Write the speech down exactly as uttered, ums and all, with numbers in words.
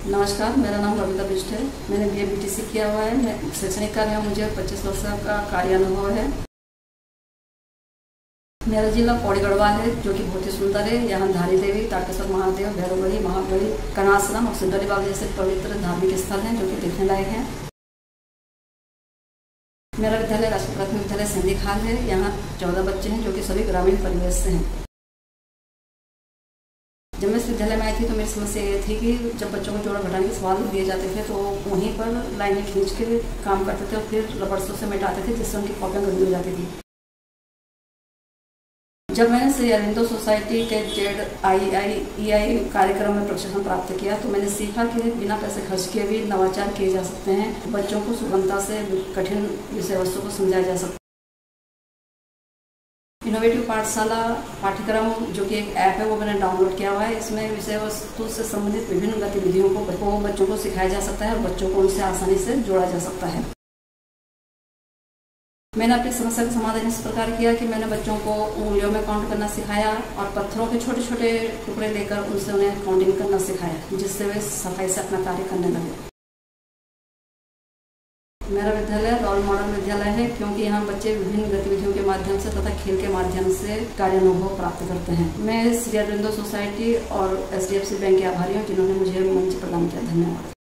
नमस्कार, मेरा नाम बबीता बिष्ट है। मैंने B A B T C किया हुआ है। मैं शैक्षणिक कार्य में मुझे पच्चीस वर्ष का कार्य अनुभव है। मेरा जिला पौड़ी गढ़वाल है, जो कि बहुत ही सुंदर है। यहाँ धारी देवी, तारकेश्वर महादेव, भैरवगढ़ी, महागढ़ी, कनाश्रम और सिद्धौली बाबा जैसे पवित्र धार्मिक स्थल हैं, जो कि देखने लायक हैं। मेरा विद्यालय राजकीय प्राथमिक विद्यालय सिंधी खाल है। यहाँ चौदह बच्चे हैं, जो कि सभी ग्रामीण परिवेश से हैं। जब मैं इस विद्यालय में आई थी तो मेरी समस्या ये थी कि जब बच्चों को जोड़ा घटाने के सवाल दिए जाते थे तो वहीं पर लाइनें खींच के काम करते थे और फिर रबड़सों से मिटाते थे, जिससे उनकी कॉपियाँ गंदी हो जाती थी। जब मैंने श्री अरविंदो सोसाइटी के Z I I E I कार्यक्रम में प्रशिक्षण प्राप्त किया तो मैंने सीखा कि बिना पैसे खर्च किए भी नवाचार किए जा सकते हैं। बच्चों को सुगमता से कठिन विषय वस्तु को समझाया जा सकता है। इनोवेटिव पाठशाला पाठ्यक्रम, जो कि एक ऐप है, वो मैंने डाउनलोड किया हुआ है। इसमें विषय वस्तु से संबंधित विभिन्न गतिविधियों को बच्चों को सिखाया जा सकता है और बच्चों को उनसे आसानी से जोड़ा जा सकता है। मैंने अपनी समस्या का समाधान इस प्रकार किया कि मैंने बच्चों को उंगलियों में काउंट करना सिखाया और पत्थरों के छोटे छोटे टुकड़े लेकर उनसे उन्हें काउंटिंग करना सिखाया, जिससे वे सफाई से अपना कार्य करने लगे। मेरा विद्यालय रोल मॉडल विद्यालय है, क्योंकि यहाँ बच्चे विभिन्न गतिविधियों के माध्यम से तथा खेल के माध्यम से कार्य अनुभव प्राप्त करते हैं। मैं श्री अरविंदो सोसाइटी और H D F C bank के आभारी हूँ, जिन्होंने मुझे मंच प्रदान किया। धन्यवाद।